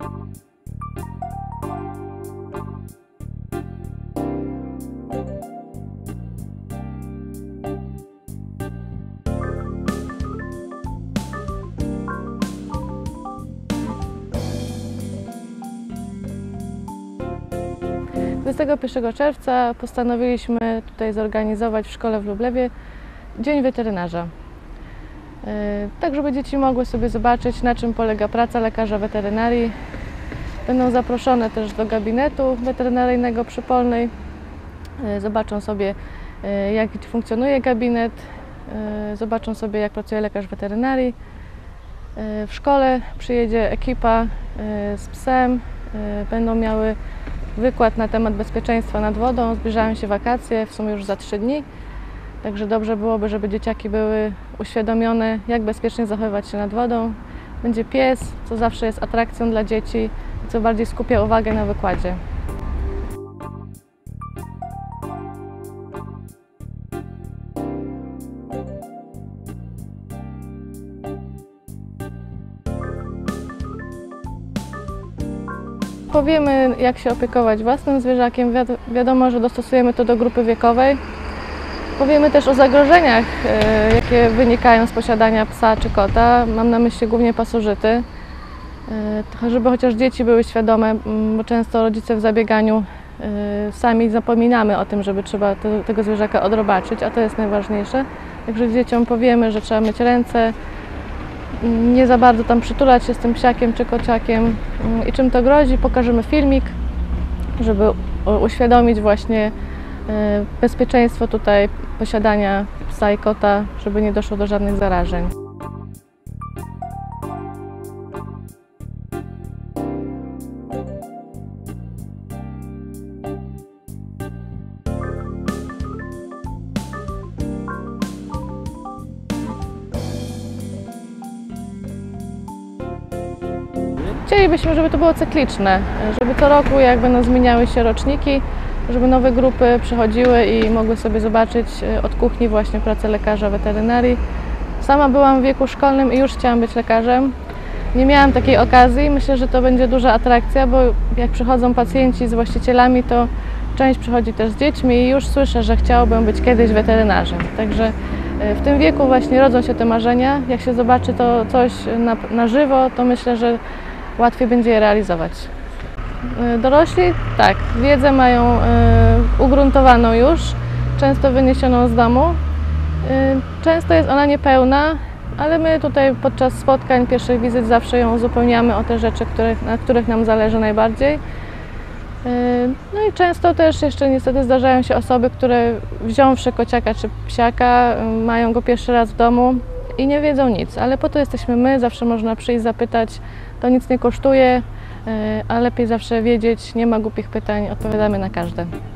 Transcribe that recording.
„21 czerwca postanowiliśmy tutaj zorganizować w szkole w Lublewie Dzień Weterynarza. Tak, żeby dzieci mogły sobie zobaczyć, na czym polega praca lekarza weterynarii. Będą zaproszone też do gabinetu weterynaryjnego przy Polnej. Zobaczą sobie, jak funkcjonuje gabinet, zobaczą sobie, jak pracuje lekarz weterynarii. W szkole przyjedzie ekipa z psem, będą miały wykład na temat bezpieczeństwa nad wodą. Zbliżają się wakacje, w sumie już za 3 dni. Także dobrze byłoby, żeby dzieciaki były uświadomione, jak bezpiecznie zachowywać się nad wodą. Będzie pies, co zawsze jest atrakcją dla dzieci i co bardziej skupia uwagę na wykładzie. Powiemy, jak się opiekować własnym zwierzakiem. Wiadomo, że dostosujemy to do grupy wiekowej. Powiemy też o zagrożeniach, jakie wynikają z posiadania psa czy kota. Mam na myśli głównie pasożyty. Żeby chociaż dzieci były świadome, bo często rodzice w zabieganiu sami zapominamy o tym, żeby trzeba tego zwierzaka odrobaczyć, a to jest najważniejsze. Także dzieciom powiemy, że trzeba myć ręce, nie za bardzo tam przytulać się z tym psiakiem czy kociakiem i czym to grozi. Pokażemy filmik, żeby uświadomić właśnie bezpieczeństwo tutaj posiadania psa i kota, żeby nie doszło do żadnych zarażeń. Chcielibyśmy, żeby to było cykliczne, żeby co roku, jak będą zmieniały się roczniki, żeby nowe grupy przychodziły i mogły sobie zobaczyć od kuchni właśnie pracę lekarza weterynarii. Sama byłam w wieku szkolnym i już chciałam być lekarzem. Nie miałam takiej okazji. Myślę, że to będzie duża atrakcja, bo jak przychodzą pacjenci z właścicielami, to część przychodzi też z dziećmi i już słyszę, że chciałabym być kiedyś weterynarzem. Także w tym wieku właśnie rodzą się te marzenia. Jak się zobaczy to coś na żywo, to myślę, że łatwiej będzie je realizować. Dorośli tak, wiedzę mają ugruntowaną już, często wyniesioną z domu. Często jest ona niepełna, ale my tutaj podczas spotkań, pierwszych wizyt zawsze ją uzupełniamy o te rzeczy, na których nam zależy najbardziej. No i często też jeszcze niestety zdarzają się osoby, które wziąwszy kociaka czy psiaka, mają go pierwszy raz w domu i nie wiedzą nic, ale po to jesteśmy my, zawsze można przyjść, zapytać, to nic nie kosztuje, a lepiej zawsze wiedzieć, nie ma głupich pytań, odpowiadamy na każde.